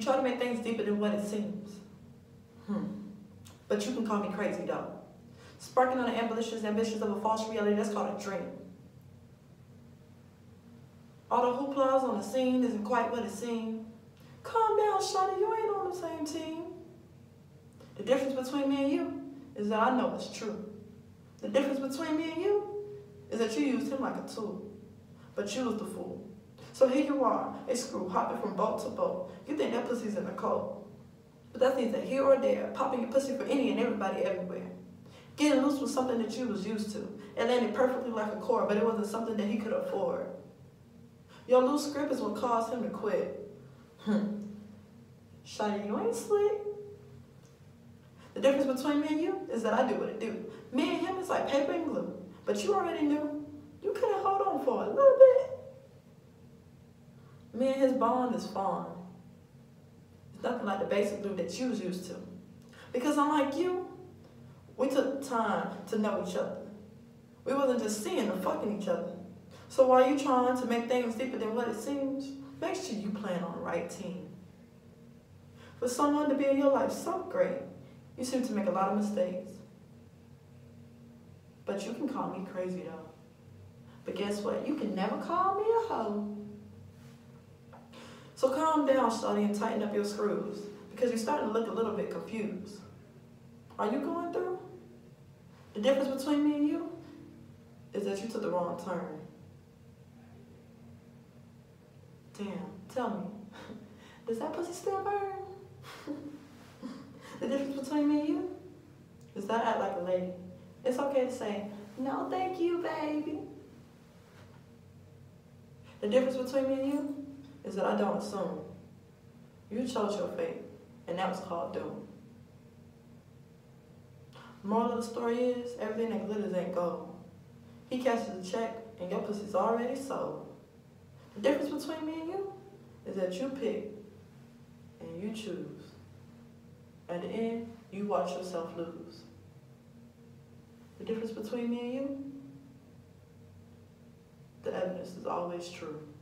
try to make things deeper than what it seems. But you can call me crazy though. Sparking on the ambitious of a false reality, that's called a dream. All the hooplas on the scene isn't quite what it seemed. Calm down, shawty, you ain't on the same team. The difference between me and you is that I know it's true. The difference between me and you is that you used him like a tool, but you was the fool. So here you are, a screw hopping from boat to boat. You think that pussy's in the cold, but that's neither here or there, popping your pussy for any and everybody everywhere. Getting loose was something that you was used to. It landed perfectly like a cord, but it wasn't something that he could afford. Your loose grip is what caused him to quit. Shawty, you ain't slick. The difference between me and you is that I do what it do. Me and him is like paper and glue, but you already knew. You couldn't hold on for a little bit. Me and his bond is fond. It's nothing like the basic glue that you was used to. Because unlike you, we took time to know each other. We wasn't just seeing or fucking each other. So while you trying to make things deeper than what it seems, make sure you playing on the right team. For someone to be in your life so great, you seem to make a lot of mistakes. But you can call me crazy though. But guess what? You can never call me a hoe. So calm down, shawty, and tighten up your screws, because you're starting to look a little bit confused. Are you going through? The difference between me and you is that you took the wrong turn. Damn, tell me, does that pussy still burn? The difference between me and you is that I act like a lady. It's okay to say, no thank you, baby. The difference between me and you is that I don't assume. You chose your fate, and that was called doom. Moral of the story is, everything that glitters ain't gold. He catches a check, and your pussy's already sold. The difference between me and you is that you pick, and you choose. At the end, you watch yourself lose. The difference between me and you, the evidence is always true.